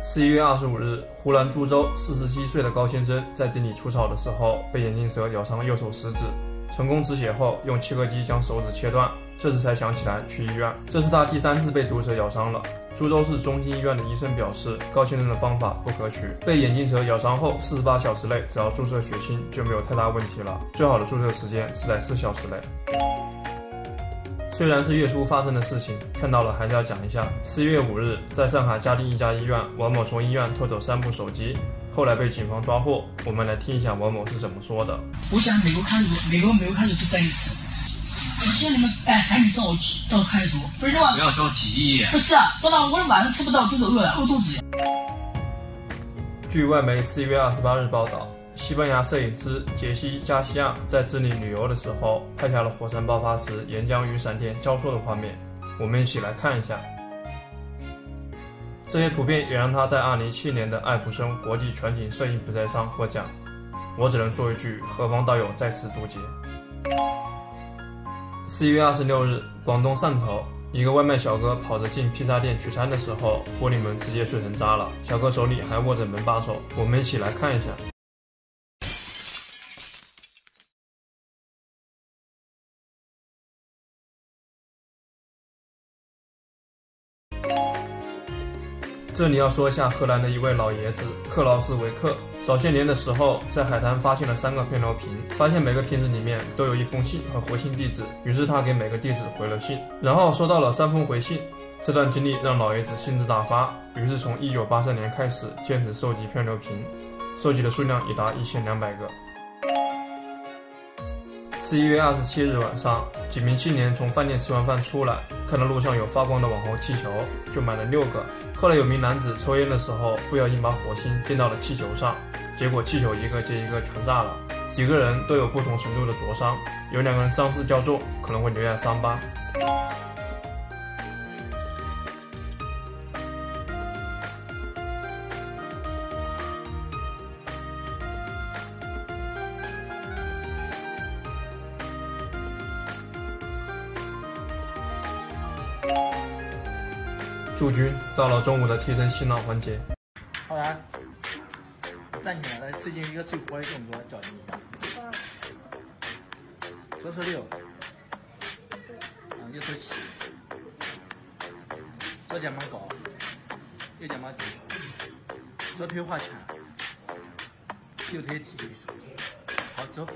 11月25日，湖南株洲47岁的高先生在地里除草的时候，被眼镜蛇咬伤右手食指，成功止血后，用切割机将手指切断，这时才想起来去医院。这是他第3次被毒蛇咬伤了。株洲市中心医院的医生表示，高先生的方法不可取，被眼镜蛇咬伤后48小时内只要注射血清就没有太大问题了，最好的注射时间是在4小时内。虽然是月初发生的事情，看到了还是要讲一下。11月5日，在上海嘉定一家医院，王某从医院偷走3部手机，后来被警方抓获。我们来听一下王某是怎么说的。 我想美国看守都在一起，我希望你们赶紧送我到看守所，不是的话不要着急。 不是啊，等到我晚上吃不到肚子饿了，饿肚子。 据外媒11月28日报道，西班牙摄影师杰西·加西亚在智利旅游的时候，拍下了火山爆发时岩浆与闪电交错的画面。我们一起来看一下。这些图片也让他在2017年的艾普森国际全景摄影比赛上获奖。我只能说一句，何方道友在此渡劫。11月26日，广东汕头，一个外卖小哥跑着进披萨店取餐的时候，玻璃门直接碎成渣了，小哥手里还握着门把手。我们一起来看一下。这里要说一下荷兰的一位老爷子克劳斯维克。早些年的时候，在海滩发现了3个片头瓶，发现每个瓶子里面都有一封信和回信地址，于是他给每个地址回了信，然后收到了3封回信。这段经历让老爷子兴致大发，于是从1983年开始坚持收集片头瓶，收集的数量已达1200个。11月27日晚上，几名青年从饭店吃完饭出来，看到路上有发光的网红气球，就买了6个。后来有名男子抽烟的时候，不小心把火星溅到了气球上，结果气球一个接一个全炸了。几个人都有不同程度的灼伤，有2个人伤势较重，可能会留下伤疤。驻军到了中午的提神醒脑环节。 好了，站起来了。最近一个最活的动作，教你一下。左手6，右手7，左肩膀高，右肩膀低，左腿划拳，右腿提。好，走。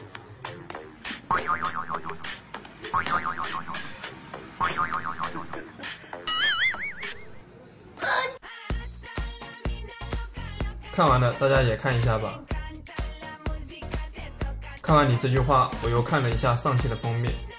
看完了，大家也看一下吧。看完你这句话，我又看了一下上期的封面。